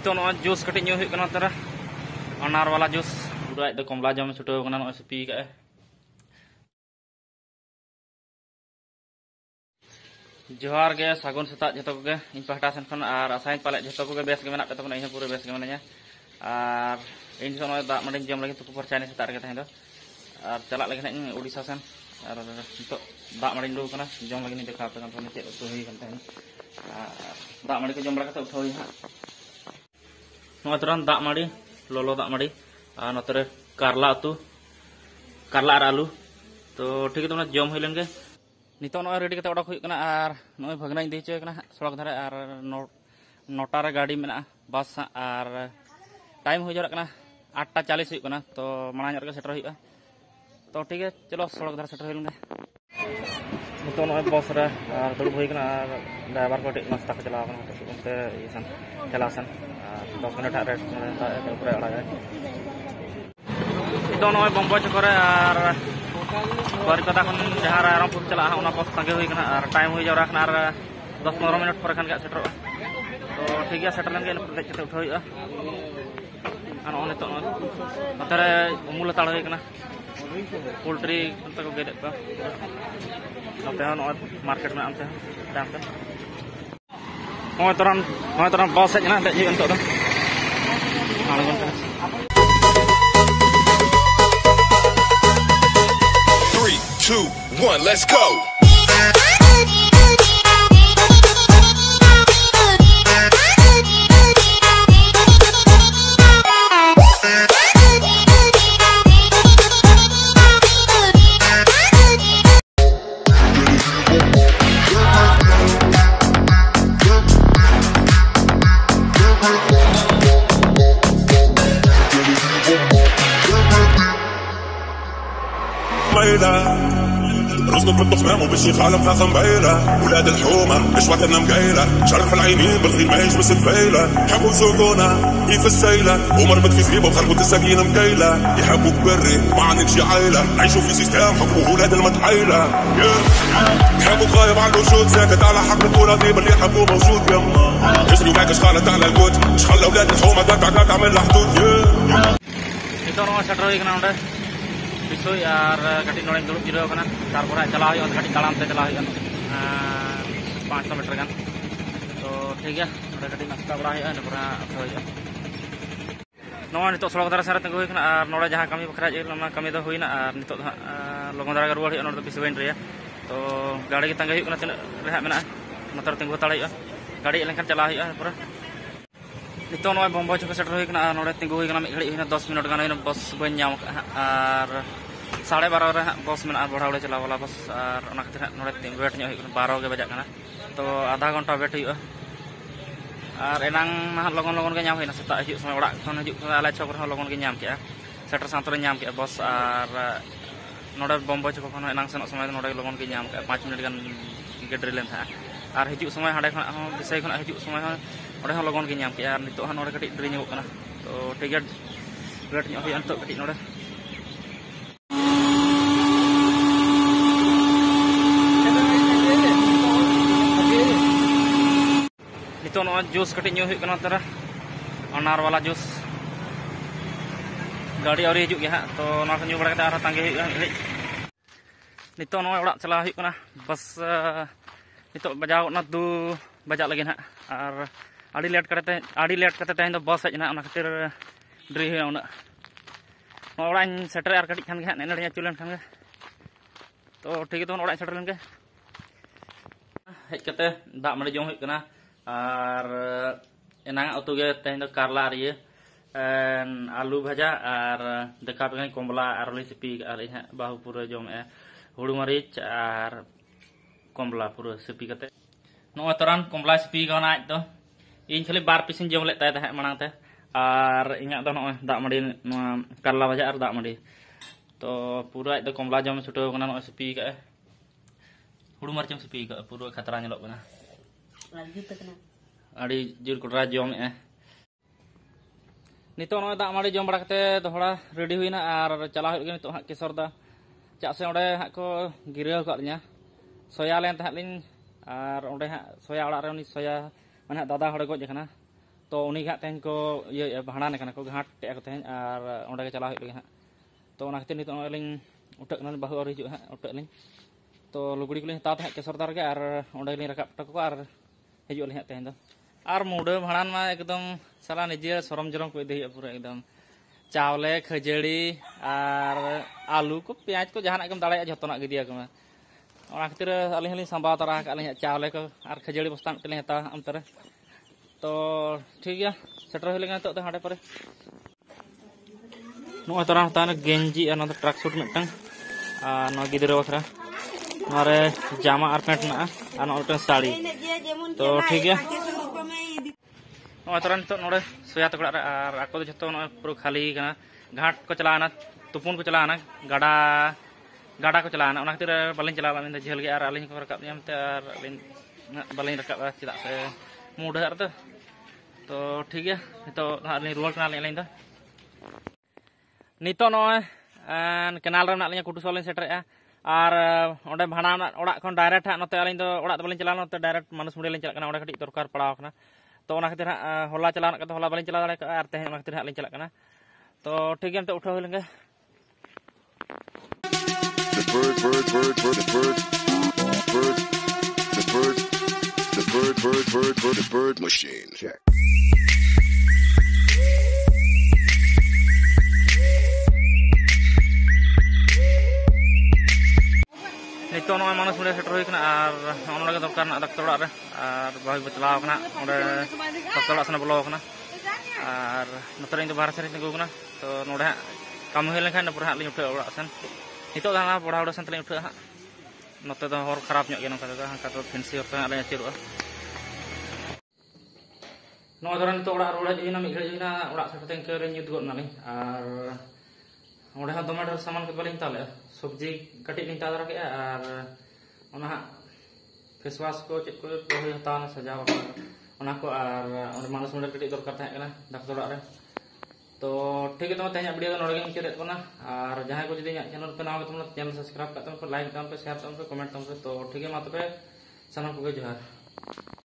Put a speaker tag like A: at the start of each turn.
A: नितो नॉय जूस कटी ᱧᱩ ᱦᱩᱭᱩᱜ ᱠᱟᱱᱟ ᱛᱟᱨᱟ अनार वाला जूस पूरा एकदम कमला जम छुटाव कना नॉय सिपी का जोहार गे सागुन सेता जतो को गे इन पहटा सेन खन आर आसाइन पाले जतो को गे बेस गे मेना पे तबन इन पूरा बेस गे मनया आर इन जो नॉय दा मडिन जम लगे तुको परचाने सेता रे तहें दो आर चला लगे न ओडिसा सेन आर नितो दा मडिन दो कना जम लगे नि देखा पे कन चेत तो हुई कन तहें दा मडी को जम लगा तो उठाई हा नॉय तुरंत दा मडी लोलो दा मडी और नतरे कारला अतु कारला और आलू तो ठीक है तुमने जम हुई लेंगे नितो नॉय रेडी कते ओडक हुई कना और नॉय भगना इदी चय कना सड़क धारे और नोटा रे गाड़ी मेना बस और टाइम हो जरा कना 8:40 हुई कना तो माना रे सेटर हुई तो ठीक है चलो सड़क धारे सेटर हुई लेंगे नितो नॉय बस रे और दुड़ हुई कना और ड्राइवर को नाश्ता को चलाव कना तो उनते सन चला सन 10 मिनट रेस्ट में ऊपर अड़ा गए तो नॉय बम्बो चक्कर और बारिपदा खन जहाँ रामपुर चला बस तंगे हुई कना और टाइम हुई जरा और 10-15 मिनट पर खान सेटर तो ठीक है सेटर लेंगे देख के उठा हुआ और नितो नतरे उमुल ताड़ हुई कना पोल्ट्री को गेदे को नते मार्केट में आमते दाम पे नॉय तरन बस हेजना देख जी नितो दो आलगन पे
B: 3, 2, 1, let's go. رزق بالطخمام وبالشيخ عالم خاخم بعيلة ولاد الحومة مش وقتنا مقايلة شرف العينين بالخير ما يجبس الفيلة يحبوا يسوقونا كيف السيلة ومربط في زريبة وخربوا السكين مكيلة يحبوك بري ما عندك شي عيلة عيشوا في سيستم حكموا ولاد المتحيلة يحبوك غايب على الوجود ساكت على حق الكراتيب اللي يحبوه موجود يما يجروا معك شخالة على القوت شخل اولاد الحومة قطع عمل حدود पिसोई और कटी नोड़े दुड़ब जिरो कना तारपर चला हुई कटी ताड़ाम ते चला हुई 500 मीटर गान तो ठीक है नोड़े कटी नाश्ता बड़ा हुई नोरा हुई नोआ नितो सड़क धारा सारे तंगु हुई कना और नोड़े जहां कमी बखरा जे कमी दो हुई ना और नितो लगन धारा रुवाड़ हुई नोड़े पिसोइन रे तो गाड़ी की तंगे हुई कना तिना रेहा मेना नतर तंगु ताड़ा हुई गाड़ी लेनखान चला हुई पूरा नितो नोय बम्बो चको सेटर हुई कना नोड़े तिंगु हुई कना मिड घड़ी हुई 10 मिनट गान हुई बस बन नाम और 12:30 रे बस में बढ़ावड़े चला वाला बस और खातिर नोड़े वेट 12 के बजा कना तो आधा घंटा वेट हुई और एनांग लगन लगन के नाम हुई सेता हजू समय ओड़ा खन हजू आले छक रह लगन के नाम के सेटर सातरे नाम के बस और नोड़े बम्बो चको खन एनांग सेन समय नोड़े लगन के नाम के 5 मिनट गान गेडरी लेन था और हजू समय हाडे खन विषय खन हजू समय ओडे हन लगन के नाम के और नितो नोड़े कटी ड्री ᱧᱚᱜ कना तो ठीक है वेट ᱧᱚᱜ हुई नितो कटी नोड़े नितो नॉय जूस कटी ᱧᱩ हुई कना तरा अनार वाला जूस गाड़ी और हिजुग गया तो ना को ᱧᱩ बड़ा कते आर तांगे हुई नितो नॉय ओड़ा चला हुई कना बस नितो बजाव ना 2 बजा लगे ना और आड़ी लेट करते तहें बस हेजना खातिर ड्री हुई उना ओड़ा सेटर और कटी खान गे नेने चुलेन खान तो ठीक है तो ओड़ा सेटर लेन गे हेज कते दा मड़ी जम हुई कना और एना उतु गे तहें कारला और ये आलू भाजा और देखा पे कमला और सिपी और बाहु पूरा जमे हुड़ू मरीच और कमला पूरा सिपी कते नॉय तरान कमला सिपी गाना आज तो इन खाली 2 पीस जम ले मांगते और इन नॉय दा मड़ी कारला भाजा और दा मड़ी तो पूरा आज कमला जम छुटाव कना नॉय सिपी का हुड़ू मरीच सिपी का पूरा खतरा नेलो कना अड़ी जोर कोटरा जम नितो नॉय दा मड़ी जम बड़ा कते दोहड़ा रेडी हुईना और चला हुई नितो हां किशोर दा चा से ओडे हां को गिराव कालिया सोया लेन तहलिन और ओडे हां सोया ओड़ा रे उनी सोया माने दादा हड़े गज कना
A: तो उन्हीं के तेहन को ये भाड़ाने को घाट टे को तेहन और ओंडे के चला लगे हाँ तो ओना खातिर नितो लिंग उठक ना बहु और हिजु हाँ उठक लिंग तो लुगड़ी को हता केसरदार के और ओंडे लिंग रकाब टको और हिजु लिंग तेहन दो और मुडे भाड़ान मा एकदम साला निजे सरम जरम को इदी पूरा एकदम चावले खजड़ी और आलू को प्याज को जहां एकदम दाड़ा जतना गिदिया को ओना खातिर अलिंग हलिंग संभाव तरा का चावले को और खजड़ी बस्ता मिटले हता अंतर तो ठीक है सेटर हो लेगा तो हाडे पर नो तरा हता गेंजी और ना ट्रैक सूट मिटन नो गिदरे बखरा मारे जामा और पैंट ना और नो साड़ी तो ठीक है नो तरा तो नोडे सोया तकड़ा और आको जतो पूरा खाली कना घाट को चलाना तुपुन को चलाना गाडा गाडा को चलाना ओना खातिर बालिन चला मिन झेल गे और अलिन को रकाब नियमते और बालिन रकाब चिदा से मुड हर तो ठीक है तो अलिन रुआल कना लेन दा नितो नो केनाल रे ना कुटुसलिन सेटर और ओंडे भाड़ा ओड़ा खन डायरेक्ट नते अलिन दो ओड़ा बालिन चला नते डायरेक्ट मानुस मुड़े लिन चला कना ओंडे कटी दरकार पड़ाव कना तो ओना खातिर होला चला ना होला बालिन चला दाड़े और तेहन ओना खातिर लिन चला कना तो ठीक है तो उठा होय लेंगे
C: the bird machine. Check.
A: नितो नो मानुस मुड़े सेटर होय कना और ओना दरकार ना डॉक्टर ओड़ा रे और बाहु बचलाव कना ओंडे डॉक्टर ओड़ा सने बोलो कना और नतरे इन बाहर से तिंगु कना तो नोडे काम होय लेखान नपुर हां लिन उठा ओड़ा सन नितो दाना बड़ा ओड़ा सन तले उठा हां नते दो हर खराब ᱧᱚᱜ गे नका तो फेंसी होता आले चिरुआ नो दरन तो ओड़ा रोड़ा जइना मि घड़ी जइना ओड़ा सेटे के रे ᱧᱩᱛ गद नालिं और ओडे हा दमा डर सामान के बलिन ताले सब्जी कटी लिन तादरा के और ओना फेस वॉश को चेक को होय हता ना सजाव ओना को और ओडे मानुस मुंडे कटी दरकार था कना डॉक्टर ओड़ा रे तो ठीक है तो तेज वीडियो नोड़े गे मुचाद कोना और जहां को जदि चैनल पे नाम तुम चैनल सब्सक्राइब करते पे लाइक करते पे शेयर करते पे कमेंट करते तो ठीक है मा तबे सनम को जोहार।